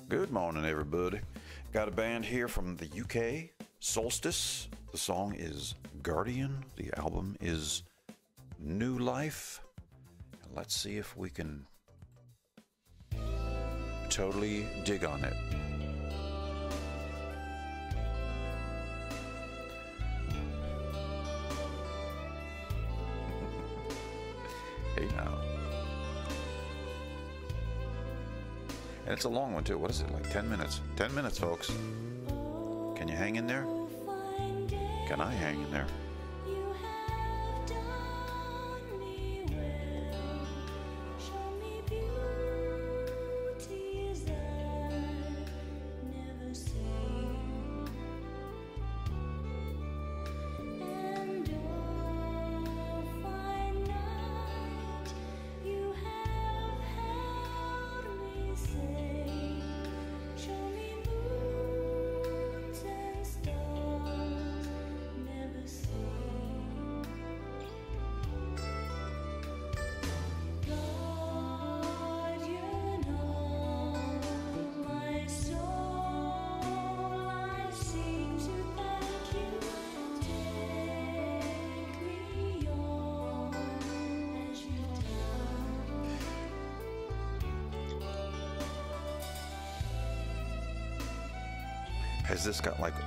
Good morning, everybody. Got a band here from the UK, Solstice. The song is Guardian. The album is New Life. And let's see if we can totally dig on it. Hey now. And it's a long one too. What is it, like 10 minutes? 10 minutes, folks. Can you hang in there? Can I hang in there? Has this got like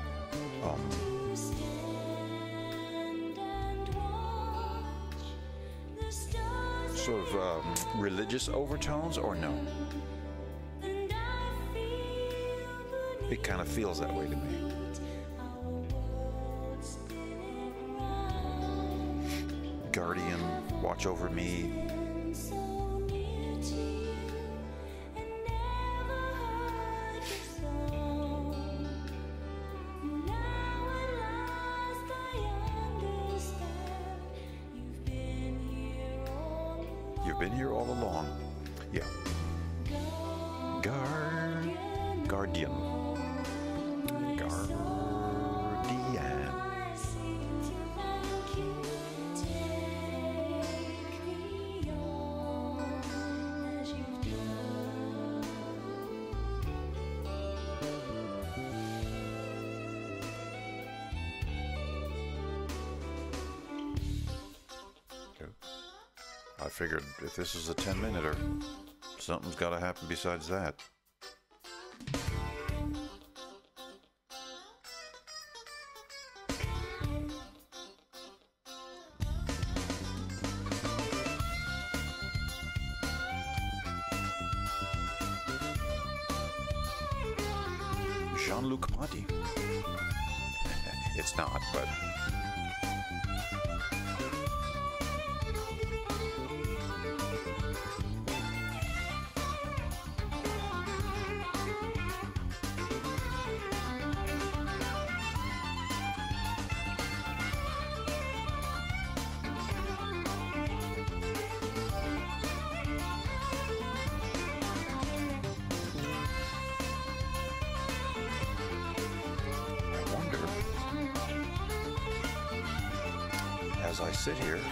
sort of religious overtones, or no? It kind of feels that way to me. Guardian, watch over me. You've been here all along. Yeah. Guardian. Guardian. I figured if this is a 10-minute-er, something's got to happen besides that. Jean-Luc Ponty. It's not, but... as I sit here,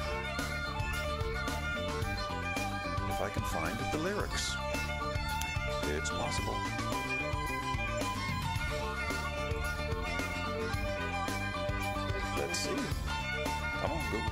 if I can find the lyrics. It's possible. Let's see. Come on, Google.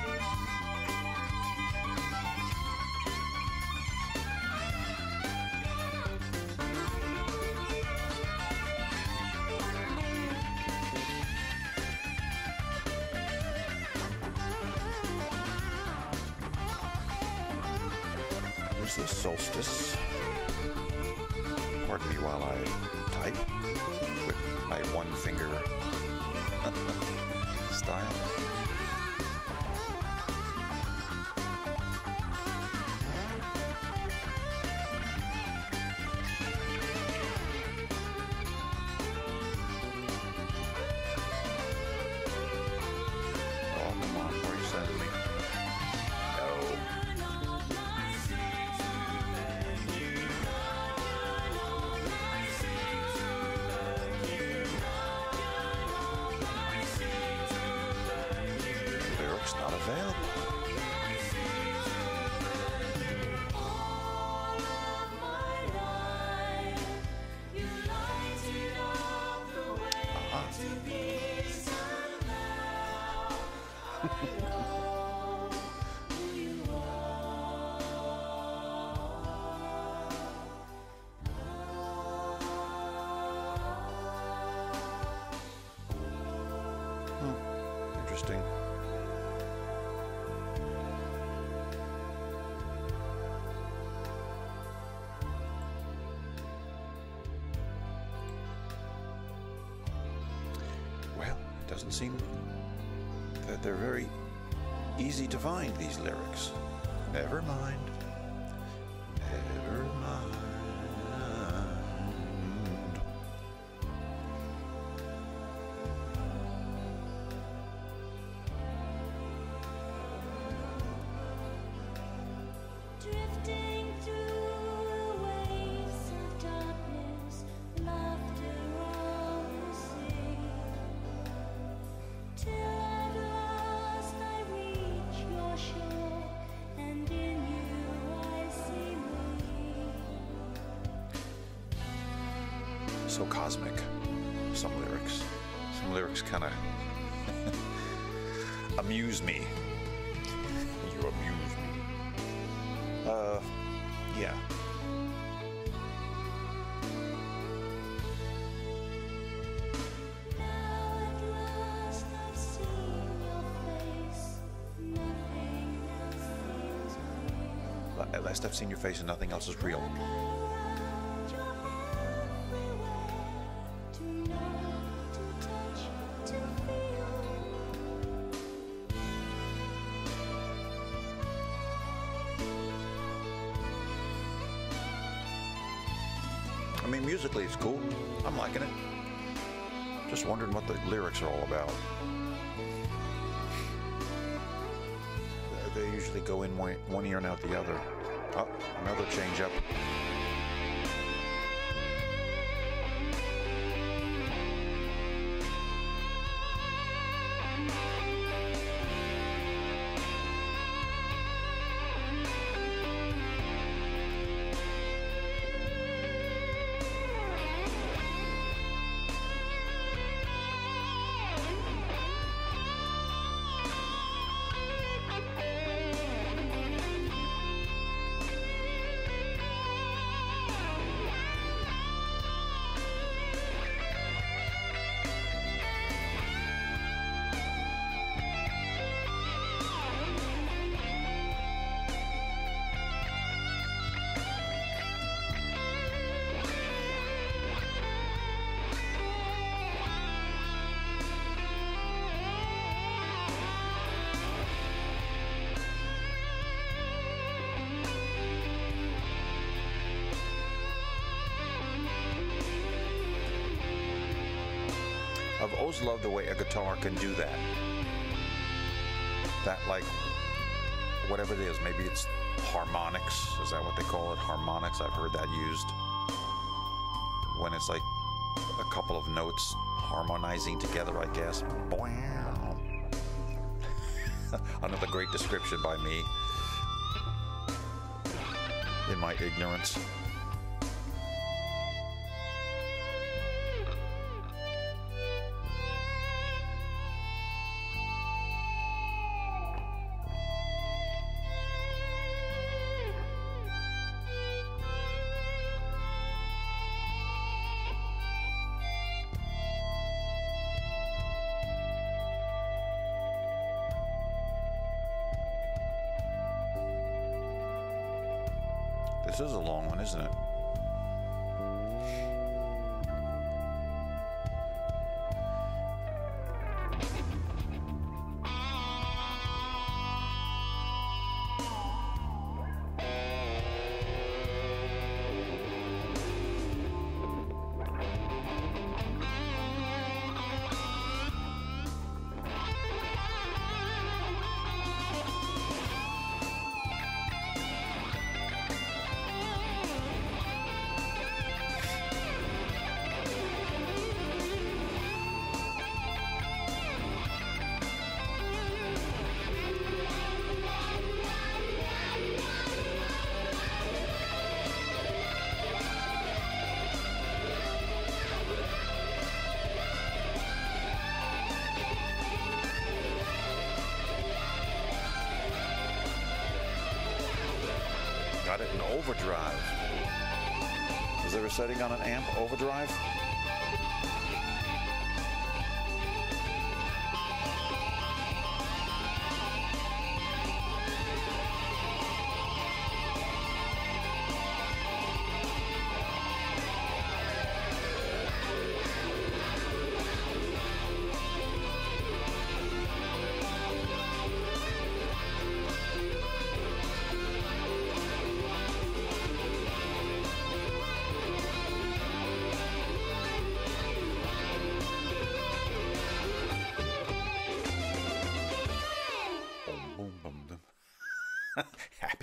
Here's the Solstice. Pardon me while I type with my one finger style. Oh, come on, where are you sending me? doesn't seem that they're very easy to find, these lyrics. Never mind. Never mind. Drifting through waves of darkness, laughter on the sea, till at last I reach your shore, and in you I see me. So cosmic, some lyrics. Some lyrics kind of amuse me. You amuse me. Yeah. Now at last I've seen your face, nothing else seems real. At last I've seen your face and nothing else is real. Around, you're everywhere, to know, to touch, to feel. I mean, musically it's cool. I'm liking it. Just wondering what the lyrics are all about. They usually go in one ear and out the other. Oh, another change up. I've always loved the way a guitar can do that. That, like, whatever it is, maybe it's harmonics. Is that what they call it? Harmonics. I've heard that used. When it's like a couple of notes harmonizing together, I guess. Wow. Another great description by me in my ignorance. This is a long one, isn't it? Got it in overdrive. Is there a setting on an amp, overdrive?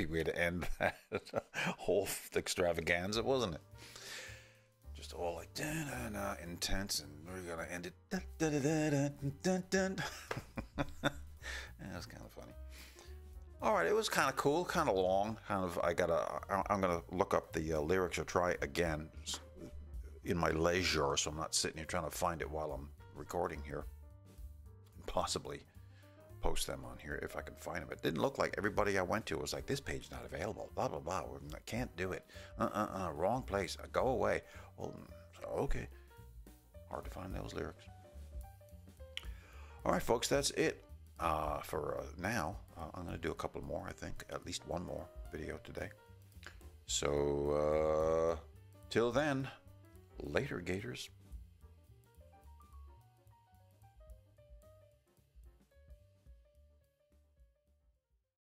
happy way to end that whole extravaganza, wasn't it? Just all like intense, and we're gonna end it. Yeah, it was kind of funny. All right, it was kind of cool, kind of long. I'm gonna look up the lyrics or try again in my leisure, so I'm not sitting here trying to find it while I'm recording here. Possibly post them on here if I can find them. It didn't look like everybody I went to was like, this page not available, blah blah blah. I can't do it. Wrong place. Go away. Well, okay. Hard to find those lyrics. All right, folks, that's it for now. I'm going to do a couple more, I think, at least one more video today. So, till then, later, Gators.